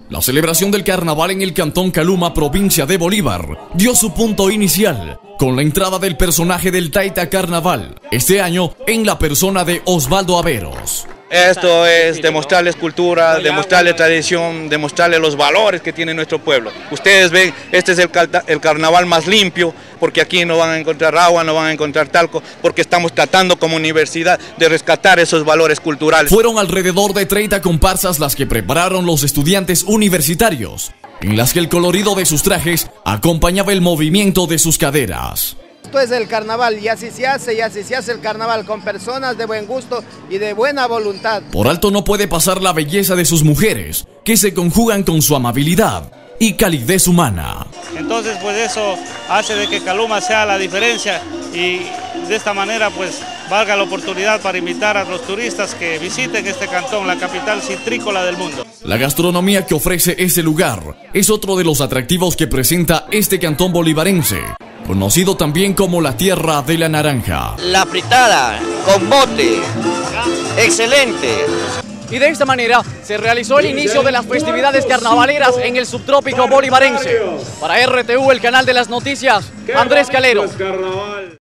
La celebración del carnaval en el cantón Caluma, provincia de Bolívar, dio su punto inicial con la entrada del personaje del Taita Carnaval, este año en la persona de Osvaldo Averos. Esto es demostrarles cultura, demostrarles tradición, demostrarles los valores que tiene nuestro pueblo. Ustedes ven, este es el carnaval más limpio, porque aquí no van a encontrar agua, no van a encontrar talco, porque estamos tratando como universidad de rescatar esos valores culturales. Fueron alrededor de 30 comparsas las que prepararon los estudiantes universitarios, en las que el colorido de sus trajes acompañaba el movimiento de sus caderas. Esto es el carnaval y así se hace el carnaval con personas de buen gusto y de buena voluntad. Por alto no puede pasar la belleza de sus mujeres, que se conjugan con su amabilidad y calidez humana. Entonces pues eso hace de que Caluma sea la diferencia y de esta manera pues valga la oportunidad para invitar a los turistas que visiten este cantón, la capital citrícola del mundo. La gastronomía que ofrece ese lugar es otro de los atractivos que presenta este cantón bolivarense, conocido también como la tierra de la naranja. La fritada con bote, excelente. Y de esta manera se realizó el inicio de las festividades carnavaleras en el subtrópico bolivarense. Para RTV, el canal de las noticias, Andrés Calero.